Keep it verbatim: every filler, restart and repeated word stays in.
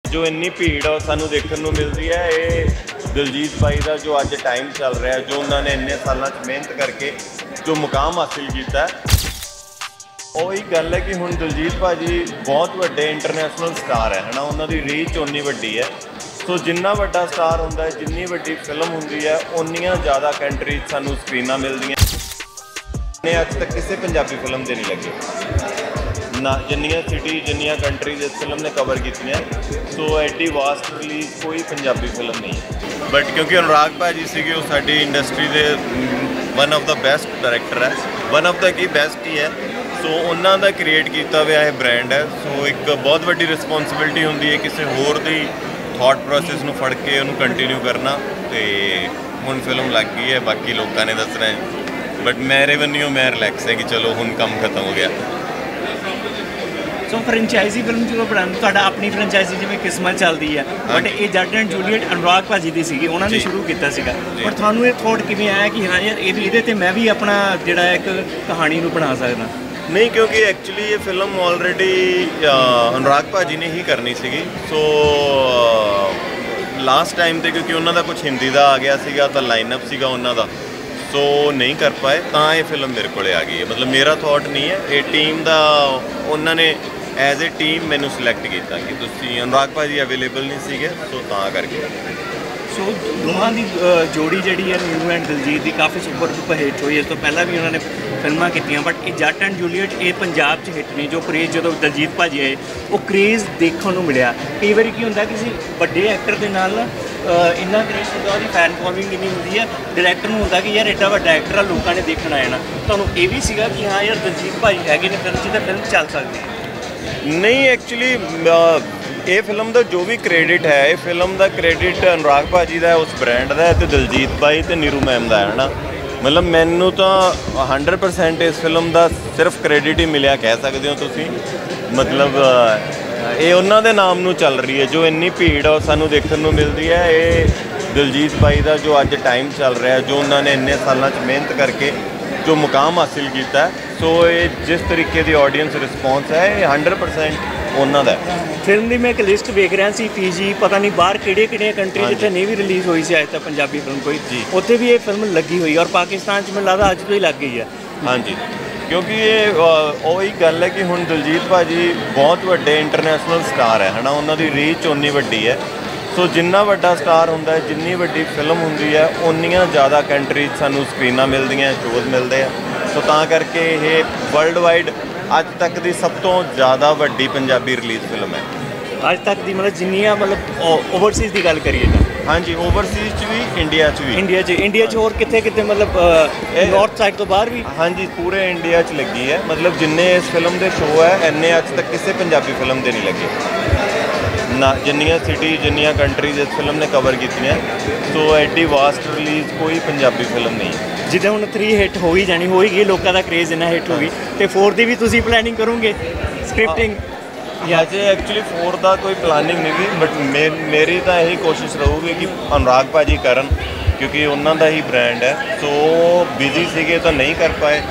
जो इन्नी भीड़ आ सानू देखने को मिलती है, ये दिलजीत भाई का जो अज टाइम चल रहा है, जो उन्होंने इन्ने सालों मेहनत करके जो मुकाम हासिल किया ਉਹੀ ਗੱਲ ਹੈ कि हुण दिलजीत भाजी बहुत ਵੱਡੇ इंटरनेशनल स्टार है ना, उन्होंने रीच उन्नी वड्डी है। सो जिन्ना वड्डा स्टार होंदा है, जिन्नी वड्डी फिल्म होंदी है, उन्नियां ज़्यादा कंट्रीज सानू स्क्रीनां मिलदियां ने अज तक किसी पंजाबी फिल्म से नहीं लगे ना, जिन्नियां सिटी जिन्नियां कंट्रीज इस फिल्म ने कवर कीतियां। सो एडी वास्ट रिलीज कोई पंजाबी फिल्म नहीं है, बट क्योंकि अनुराग भाजी सीगे वो साडी इंडस्ट्री के one of the best director है, वन ऑफ द की बेस्ट ही है। सो उन्हों का क्रिएट किया हुआ यह ब्रांड है। सो एक बहुत बड़ी रिस्पोंसिबिलिटी होंदी है किसी होर दी थॉट प्रोसैस नूं फड़ के उन्होंने कंटिन्यू करना। तो हुण फिल्म लग गई है, बाकी लोगों ने दसना है, बट मेरे वन्नियों मैं रिलैक्स है कि चलो हुण काम खत्म हो गया। सो फ्रेंचाइजी फिल्म जो बनाने तुहाडा अपनी फ्रेंचाइजी जिवें किस्मत चलती है, बट ये जट एंड जूलीएट अनुराग भाजी दी सीगी, उन्होंने शुरू किया सीगा, पर तुहानूं ये थॉट किवें आया कि हाँ यार ये इहदे ते मैं भी अपना जिहड़ा एक कहानी नूं बना सकदा? नहीं, क्योंकि एक्चुअली ये फिल्म ऑलरेडी अनुराग भाजी ने ही करनी सी। सो लास्ट टाइम तो क्योंकि उन्होंने कुछ हिंदी का आ गया सीगा, तो लाइनअप सीगा उन्होंने, सो नहीं कर पाए, तो ये फिल्म मेरे को आ गई है। मतलब मेरा थॉट नहीं है, ये टीम का उन्होंने एज ए टीम मैनू सिलेक्ट किया कि तुसी अनुराग भाजी अवेलेबल नहीं सीगे, सो तां करके। सो दोवां दी जोड़ी जिहड़ी है नीरू एंड दिलजीत की काफ़ी सुपर सुपर हिट हुई। इस तो पहला भी उन्होंने फिल्मां कीतियां, बट ये जट एंड जूलीएट ये पंजाब च हिट नहीं। जो क्रेज़ जो दिलजीत भाजी आए वो क्रेज़ देखने को मिले। कई बार की होंदा किसी बड़े एक्टर के नाल इन्ना क्रेज़ होंदा, उसकी फैन फॉलोइंग इन्नी होंदी है, डायरैक्टर को होंदा कि यार एड्डा वड्डा एक्टर आ, लोगों ने देखना आना। तुहानूं ये भी सीगा कि हाँ यार दिलजीत भाजी हैगे ने फिल्म च, तो फिल्म चल सकती है? नहीं, एक्चुअली ये फिल्म का जो भी क्रेडिट है, ये फिल्म का क्रेडिट अनुराग भाजी का उस ब्रांड का है, तो दिलजीत भाई तो नीरू मैम का है ना। मतलब मैनू तो हंड्रड परसेंट इस फिल्म का सिर्फ क्रेडिट ही मिलिया कह सकते हो तुसी। मतलब ये उन्होंने नाम नू चल रही है, जो इन्नी भीड़ आ सानू देखने को मिलती है, ये दिलजीत भाई का जो अज टाइम चल रहा है, जो उन्होंने इन्ने सालों मेहनत करके जो मुकाम हासिल किया है। सो ये जिस तरीके की ऑडियंस रिस्पॉन्स है, ये हंड्रड परसेंट उन्हों का है। फिल्म की मैं एक लिस्ट देख रहा सी, फीजी पता नहीं बाहर किहड़े किहड़े कंट्री जिथे नहीं भी रिलीज़ हुई सी अज तक पंजाबी फिल्म कोई, उत्थे भी ये फिल्म लगी हुई है, और पाकिस्तान च मैं लगता अज तो ही लग गई है। हाँ जी, क्योंकि ये वही गल है कि हुण दिलजीत भाजी बहुत वड्डे इंटरनेशनल स्टार है ना, उन्होंने रीच उन्नी वड्डी है। सो जिन्ना वड्डा स्टार होंदा है, जिन्नी वड्डी फिल्म होंदी है, उन्नियां ज़्यादा कंट्रीज सानू स्क्रीनां मिलदियां, शोज़ मिलते हैं। सो तां करके ये वर्ल्ड वाइड अज तक की सब तो ज़्यादा वड्डी पंजाबी रिलीज़ फिल्म है अज तक की। मतलब जिन्नियां मतलब ओवरसीज़ की गल करिए तां हाँ जी, ओवरसीज़ च भी, इंडिया च भी। इंडिया च इंडिया च होर कित्थे कित्थे मतलब नॉर्थ साइड तो बाहर भी? हाँ जी, पूरे इंडिया च लगी है। मतलब जिन्ने इस फिल्म के शो है, इन्ने अज तक किसी पंजाबी फिल्म से नहीं लगे ना, जिन्नियां सिटी जिन्नियां कंट्रीज इस फिल्म ने कवर कीतियां। सो एडी वास्ट रिलीज़ कोई पंजाबी फिल्म नहीं है। जिद्दां हुण थ्री हिट हो ही जानी, हो ही गई, लोगों का क्रेज़ इन्ना हिट हो गई, तो फोर की भी तुसीं प्लैनिंग करोगे स्क्रिप्टिंग? अजे एक्चुअली फोर का कोई प्लानिंग नहीं थी, बट मे मेरी तो यही कोशिश रहूगी कि अनुराग भाजी करन, क्योंकि उन्हों का ही ब्रांड है। सो बिजी सीगे तो नहीं कर पाए।